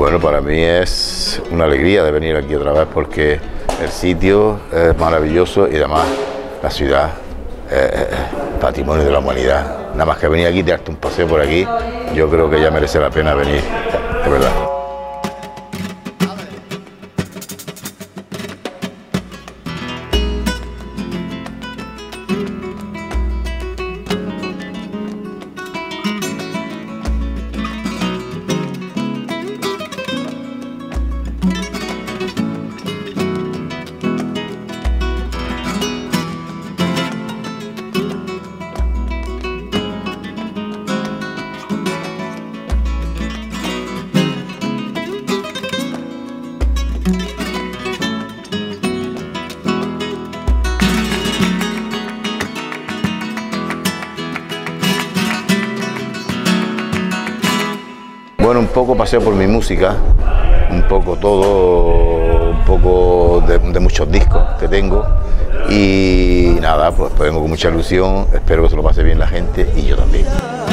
Bueno, para mí es una alegría de venir aquí otra vez porque el sitio es maravilloso y además la ciudad es patrimonio de la humanidad. Nada más que venir aquí y darte un paseo por aquí, yo creo que ya merece la pena venir, de verdad. Bueno, un poco paseo por mi música, un poco todo, un poco de muchos discos que tengo y nada, pues vengo con mucha ilusión, espero que se lo pase bien la gente y yo también.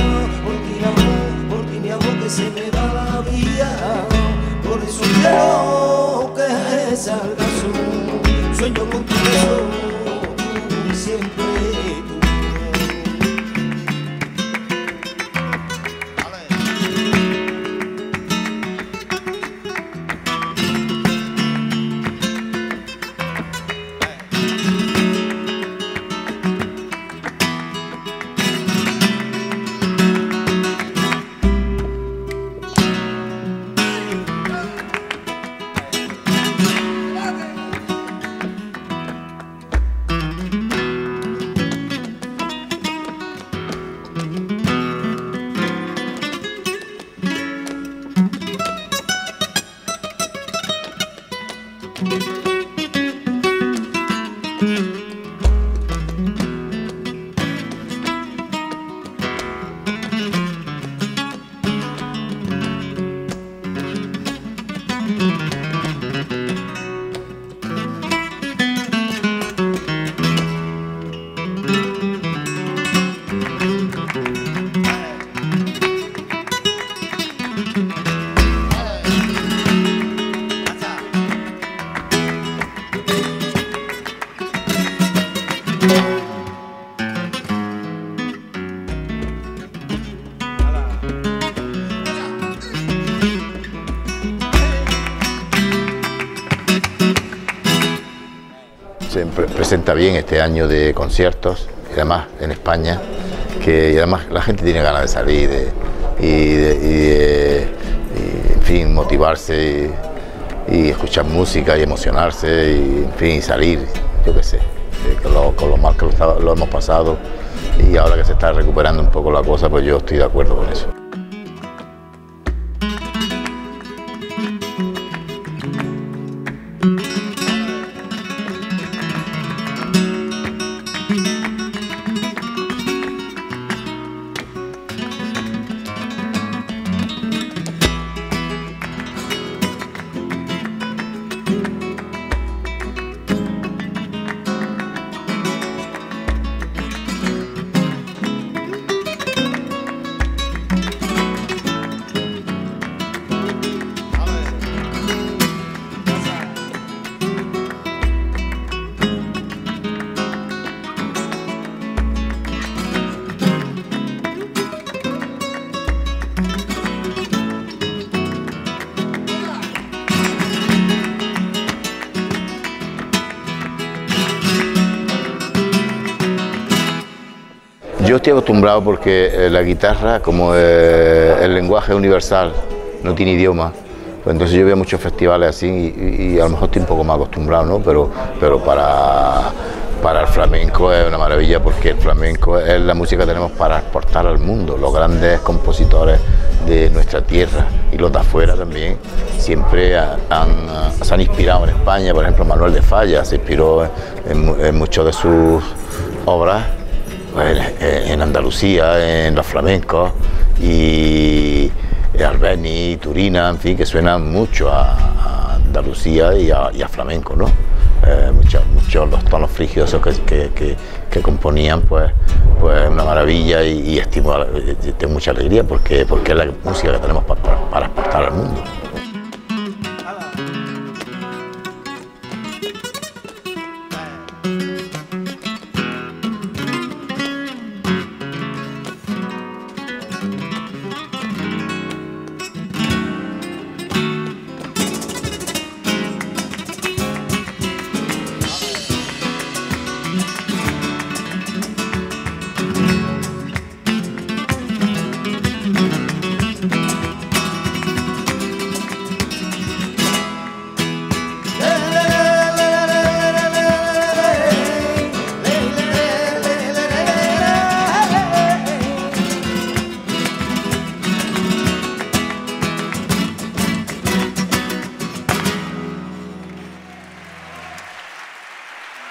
Se presenta bien este año de conciertos y además en España, que y además la gente tiene ganas de salir en fin, motivarse y escuchar música y emocionarse y en fin, salir, yo qué sé, con lo mal que lo hemos pasado y ahora que se está recuperando un poco la cosa, pues yo estoy de acuerdo con eso. Yo estoy acostumbrado porque la guitarra, como el lenguaje universal, no tiene idioma, pues entonces yo veo muchos festivales así y a lo mejor estoy un poco más acostumbrado, ¿no? Pero para el flamenco es una maravilla porque el flamenco es la música que tenemos para exportar al mundo. Los grandes compositores de nuestra tierra y los de afuera también siempre se han inspirado en España. Por ejemplo, Manuel de Falla se inspiró en muchas de sus obras en Andalucía, en los flamencos, y Albeni, Turina, en fin, que suenan mucho a Andalucía y a flamenco, ¿no? Muchos los tonos frigiosos que componían, pues una maravilla y estimula, tengo mucha alegría porque es la música que tenemos para exportar al mundo.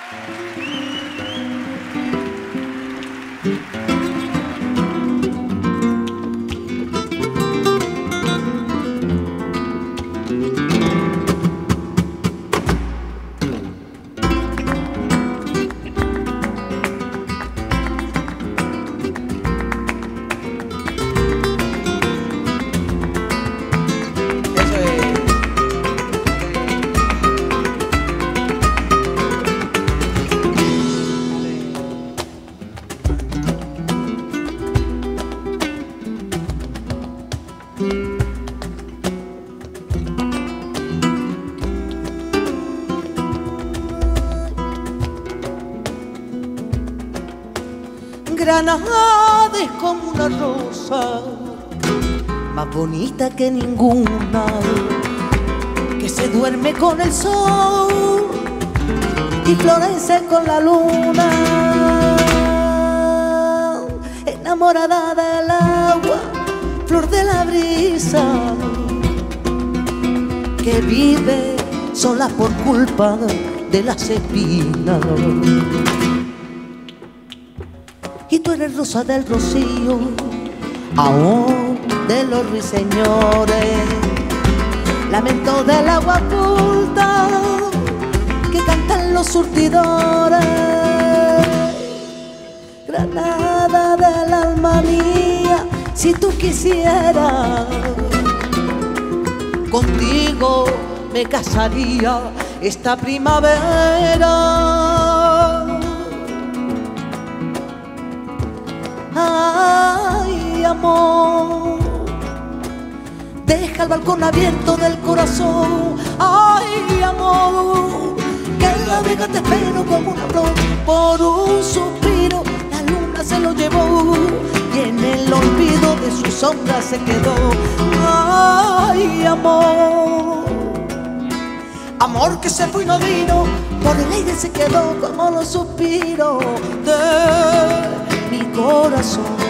Granada es como una rosa, más bonita que ninguna, que se duerme con el sol y florece con la luna. Enamorada del agua, flor de la brisa, que vive sola por culpa de las espinas. Y tú eres rosa del rocío, aún de los ruiseñores, lamento del agua oculta que cantan los surtidores. Granada del alma mía, si tú quisieras, contigo me casaría esta primavera. Ay, amor, deja el balcón abierto del corazón. Ay, amor, que en la vega te espero como una flor. Por un suspiro la luna se lo llevó y en el olvido de su sombra se quedó. Ay, amor, amor que se fue y no vino, por el aire se quedó como los suspiros de mi corazón.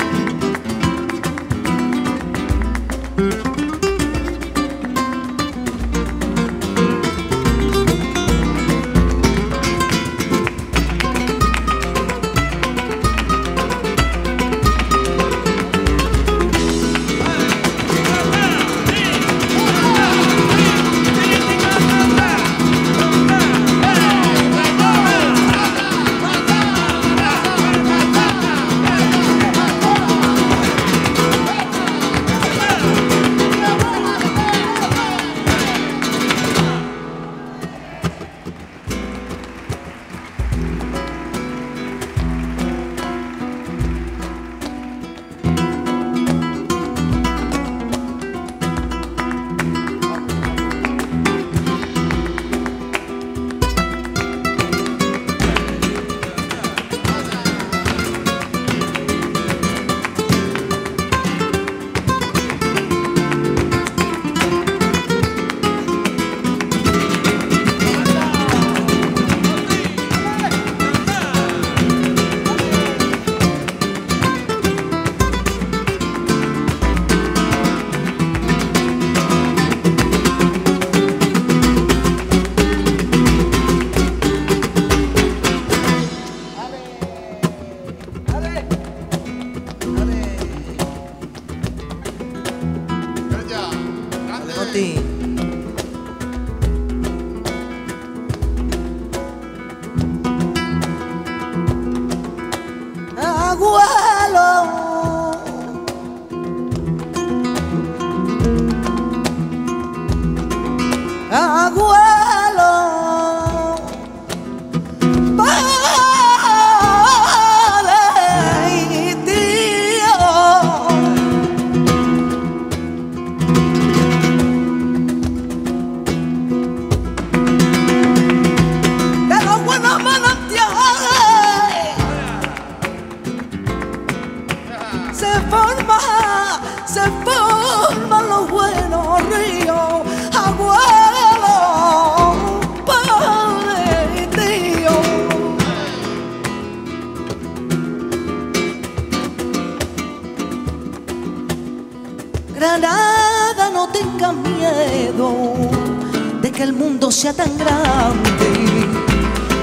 Granada, no tengas miedo de que el mundo sea tan grande, de que el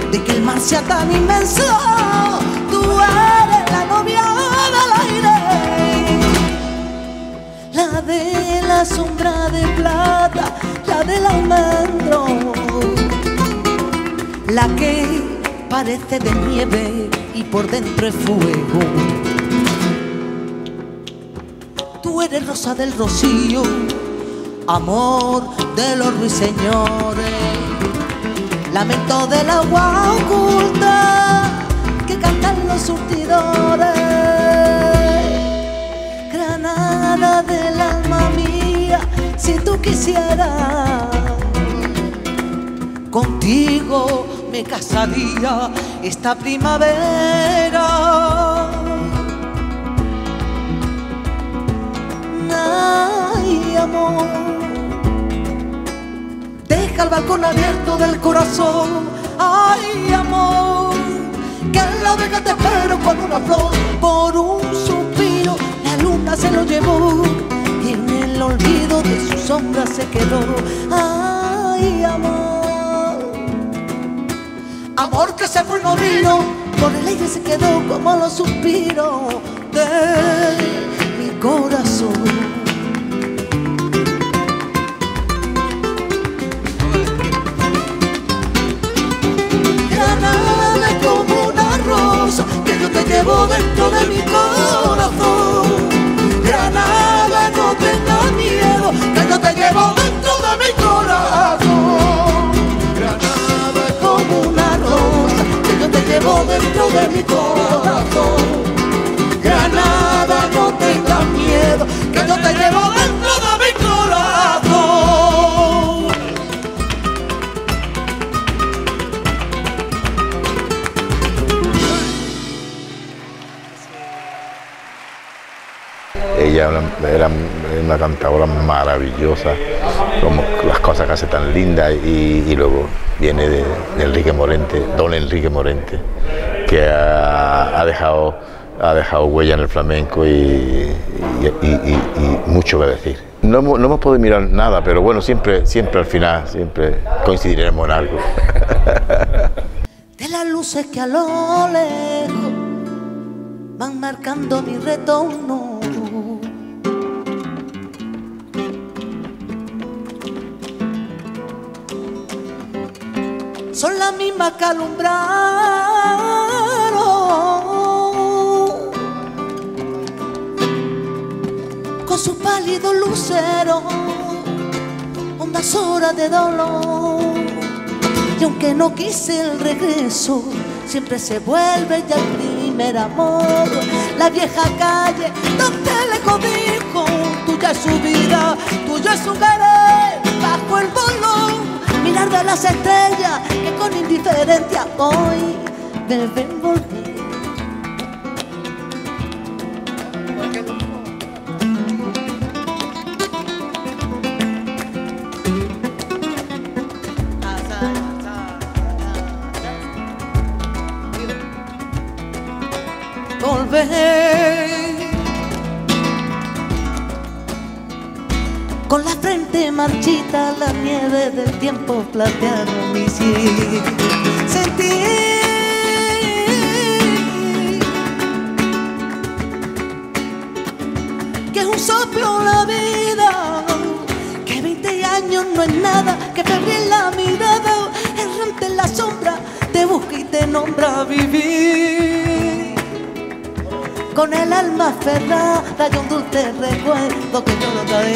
mar sea tan inmenso, tú eres la novia del aire, la de la sombra de plata, la del almendro, la que parece de nieve y por dentro es fuego. Tú eres rosa del rocío, amor de los ruiseñores, lamento del agua oculta que cantan los surtidores. Granada del alma mía, si tú quisieras, contigo me casaría esta primavera. Ay, amor, deja el balcón abierto del corazón. Ay, amor, que en la vega te espero con una flor. Por un suspiro la luna se lo llevó y en el olvido de su sombra se quedó. Ay, amor, amor que se fue y no vino, por el aire se quedó como los suspiros de mi corazón. Granada es como una rosa que yo te llevo dentro de mi corazón. Granada, no tengas miedo, que yo te llevo dentro de mi corazón. Granada es como una rosa que yo te llevo dentro de mi corazón. Granada, no tengas miedo, que yo te llevo dentro de mi corazón. Ella era una cantadora maravillosa, como las cosas que hace tan lindas, y luego viene de Enrique Morente, don Enrique Morente, que ha dejado huella en el flamenco y mucho que decir. No hemos podido mirar nada, pero bueno, siempre al final, siempre coincidiremos en algo. De las luces que a lo lejos van marcando mi retorno, son las mismas que alumbraron con sus pálidos luceros hondas horas de dolor. Y aunque no quise el regreso, siempre se vuelve ya el primer amor. La vieja calle donde le codijo, tuya es su vida, tuyo es su querer. Bajo el bolón, mirar de las estrellas que con indiferencia hoy me ven volver. Volver con la frente marchita, la nieve del tiempo platearon mi sien. Sentí que es un soplo la vida, que 20 años no es nada, que febril la mirada, errante en la sombra, te busca y te nombra vivir. Con el alma aferrada y un dulce recuerdo que yo no trae.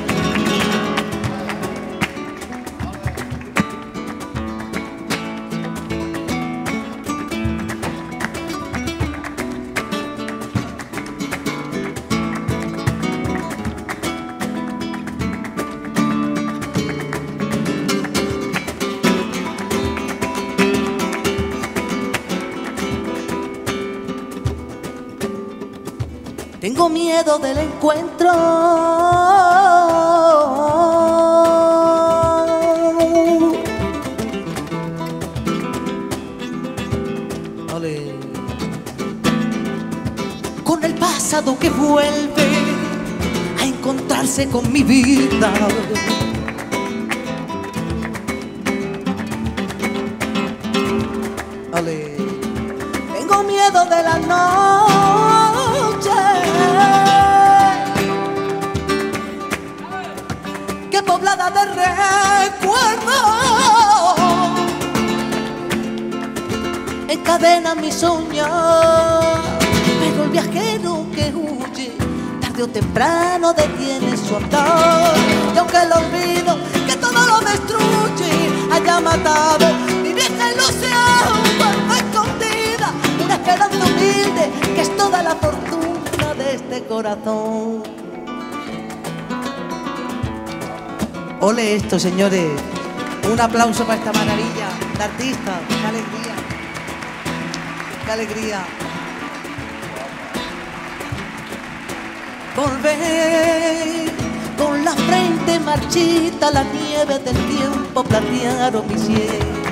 Tengo miedo del encuentro, ole, con el pasado que vuelve a encontrarse con mi vida. Ale. Tengo miedo de la noche, que poblada de recuerdos encadena mis sueños, pero el viajero que huye tarde o temprano detiene su andar, y aunque el olvido que todo lo destruye haya matado mi vieja ilusión, guardo escondida una esperanza humilde que es toda la fortuna de este corazón. Ole esto, señores, un aplauso para esta maravilla de artistas. ¡Qué alegría! ¡Qué alegría! Volver con la frente marchita, la nieve del tiempo platearon mi cielo.